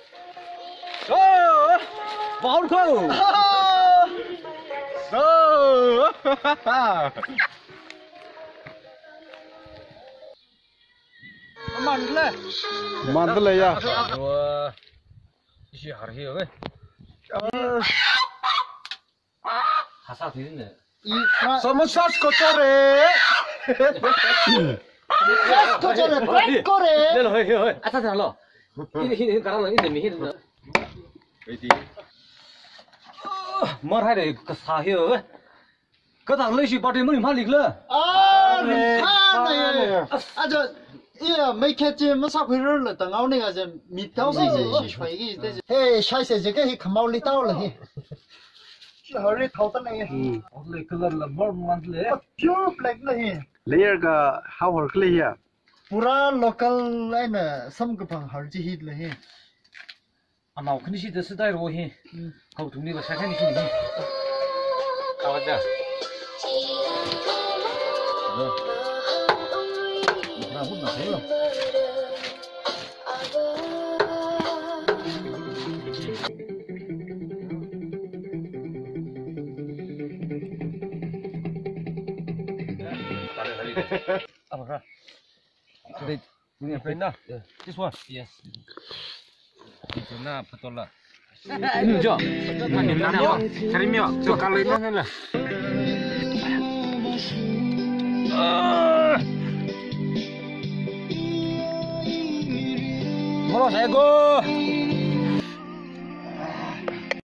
vào không Mantul lah ya. isi hari ini hasa ini Sama sas kocore. Kocore, kocore. Lelo, hei, atas lo. Ini karena ini demi ini. Mar hai deh kesahir. Kata lagi si parti mana malik lah. Aja, iya, mereka je masa kira le, tengah ni aja mitau sih je, sih ini. Hei, saya saja ke kamau litau lah. Hari tahu tak ni? Oleh keluar lah, bermantul le. Pure black lah. Layer ka hawar kali ya. Pura local lain, sam kepang harji hit lah. Anak kini sih tersedai rohi. Kau tunggu ni saya kan di sini. Kau ada. Rambut nak saya. Apa kah? Today, ini friend dah. This one. Yes. Itu na betul lah. Ini jo. Mana nama? Cari mio. Jo kalau ini lah. Molo saya go.